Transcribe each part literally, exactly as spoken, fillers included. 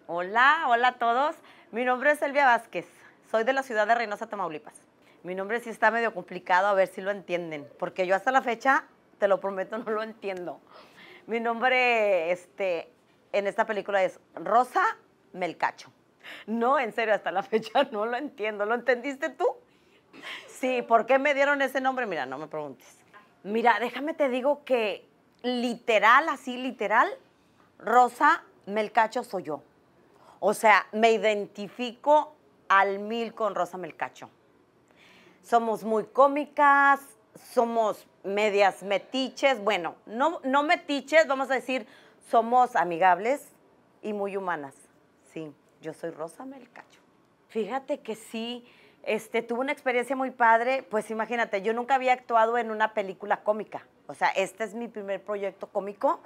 Hola, hola a todos. Mi nombre es Elvia Vázquez. Soy de la ciudad de Reynosa, Tamaulipas. Mi nombre sí está medio complicado, a ver si lo entienden, porque yo hasta la fecha, te lo prometo, no lo entiendo. Mi nombre este, en esta película es Rosa Melcacho. No, en serio, hasta la fecha no lo entiendo. ¿Lo entendiste tú? Sí, ¿por qué me dieron ese nombre? Mira, no me preguntes. Mira, déjame te digo que literal, así literal, Rosa Melcacho soy yo. O sea, me identifico al mil con Rosa Melcacho. Somos muy cómicas, somos medias metiches, bueno, no, no metiches, vamos a decir, somos amigables y muy humanas. Sí, yo soy Rosa Melcacho. Fíjate que sí, este, tuve una experiencia muy padre, pues imagínate, yo nunca había actuado en una película cómica. O sea, este es mi primer proyecto cómico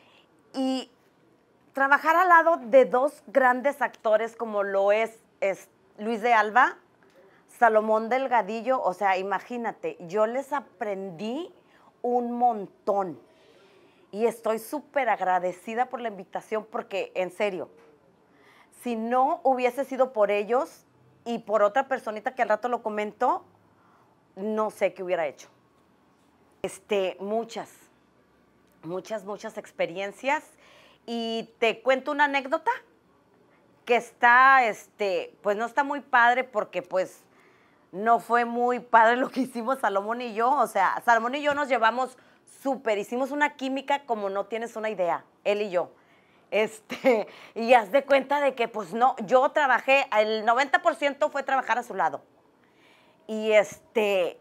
y trabajar al lado de dos grandes actores como lo es, es Luis de Alba, Salomón Delgadillo, o sea, imagínate, yo les aprendí un montón y estoy súper agradecida por la invitación porque, en serio, si no hubiese sido por ellos y por otra personita que al rato lo comento, no sé qué hubiera hecho. Este, muchas, muchas, muchas experiencias. Y te cuento una anécdota que está, este, pues no está muy padre porque pues no fue muy padre lo que hicimos Salomón y yo. O sea, Salomón y yo nos llevamos súper, hicimos una química como no tienes una idea, él y yo. Este, y haz de cuenta de que pues no, yo trabajé, el noventa por ciento fue trabajar a su lado. Y este,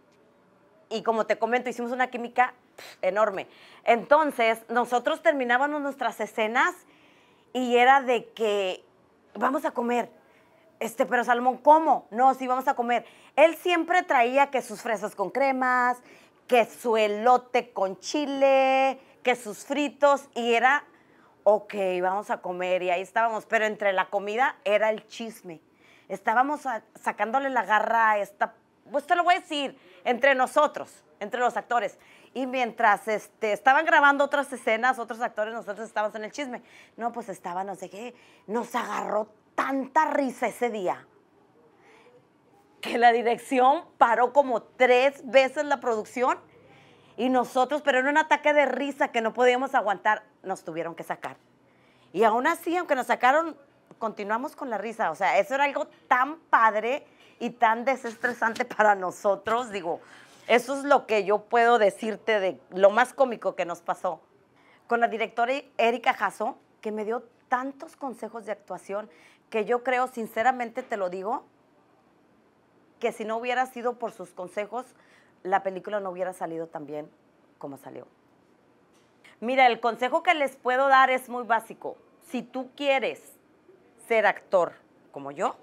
y como te comento, hicimos una química enorme. Entonces, nosotros terminábamos nuestras escenas y era de que vamos a comer. Este, pero Salomón, ¿cómo? No, sí, vamos a comer. Él siempre traía que sus fresas con cremas, que su elote con chile, que sus fritos, y era, ok, vamos a comer, y ahí estábamos. Pero entre la comida era el chisme. Estábamos a, sacándole la garra a esta, pues te lo voy a decir, entre nosotros, entre los actores. Y mientras este, estaban grabando otras escenas, otros actores, nosotros estábamos en el chisme. No, pues estaba, no sé qué, nos agarró tanta risa ese día que la dirección paró como tres veces la producción y nosotros, pero en un ataque de risa que no podíamos aguantar, nos tuvieron que sacar. Y aún así, aunque nos sacaron, continuamos con la risa. O sea, eso era algo tan padre y tan desestresante para nosotros, digo. Eso es lo que yo puedo decirte de lo más cómico que nos pasó. Con la directora Erika Jasso, que me dio tantos consejos de actuación que yo creo, sinceramente te lo digo, que si no hubiera sido por sus consejos, la película no hubiera salido tan bien como salió. Mira, el consejo que les puedo dar es muy básico. Si tú quieres ser actor como yo,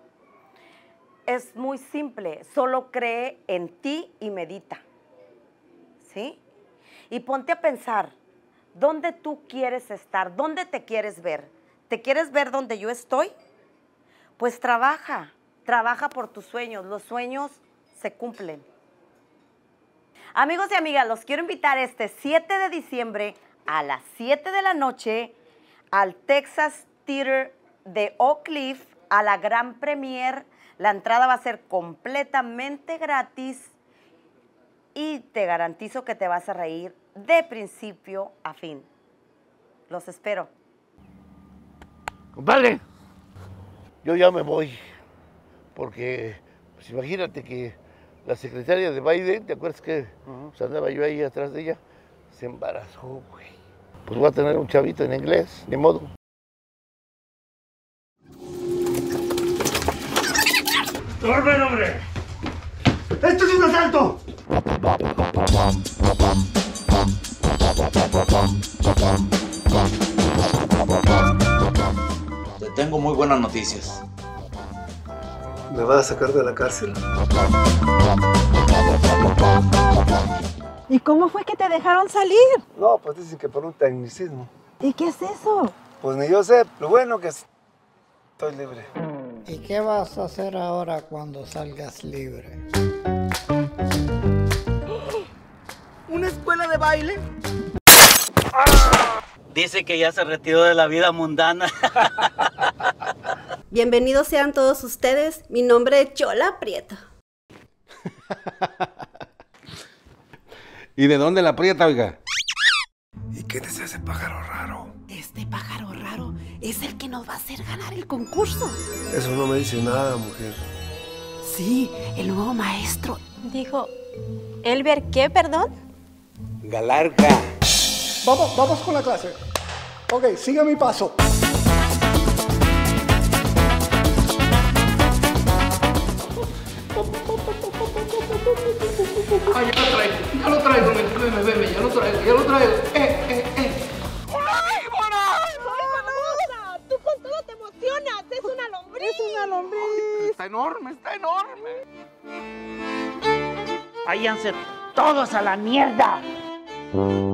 es muy simple, solo cree en ti y medita, ¿sí? Y ponte a pensar, ¿dónde tú quieres estar? ¿Dónde te quieres ver? ¿Te quieres ver donde yo estoy? Pues trabaja, trabaja por tus sueños, los sueños se cumplen. Amigos y amigas, los quiero invitar este siete de diciembre a las siete de la noche al Texas Theater de Oak Cliff, a la gran premiere. La entrada va a ser completamente gratis y te garantizo que te vas a reír de principio a fin. Los espero. Compadre, yo ya me voy, porque pues imagínate que la secretaria de Biden, ¿te acuerdas que uh-huh. pues andaba yo ahí atrás de ella? Se embarazó, güey. Pues voy a tener un chavito en inglés, ni modo. ¡Orden, hombre! ¡Esto es un asalto! Te tengo muy buenas noticias. ¿Me vas a sacar de la cárcel? ¿Y cómo fue que te dejaron salir? No, pues dicen que por un tecnicismo. ¿Y qué es eso? Pues ni yo sé, lo bueno que estoy libre. ¿Y qué vas a hacer ahora cuando salgas libre? ¿Una escuela de baile? Dice que ya se retiró de la vida mundana. Bienvenidos sean todos ustedes. Mi nombre es Chola Prieto. ¿Y de dónde la Prieta, oiga? ¿Y qué es ese pájaro raro? Este pájaro raro es el que nos va a hacer ganar el concurso. Eso no me dice nada, mujer. Sí, el nuevo maestro. Dijo, ¿Elber qué, perdón? Galarca. Vamos, vamos con la clase. Ok, siga mi paso. Ah, ya lo traigo, ya lo traigo, veme, veme, ya lo traigo, ya lo traigo. Eh, eh, eh. ¡Ay, Mona! ¡Ay, famosa! Tú con todo te emocionas, es una lombriz. Es una lombriz. Está enorme, está enorme. Váyanse todos a la mierda.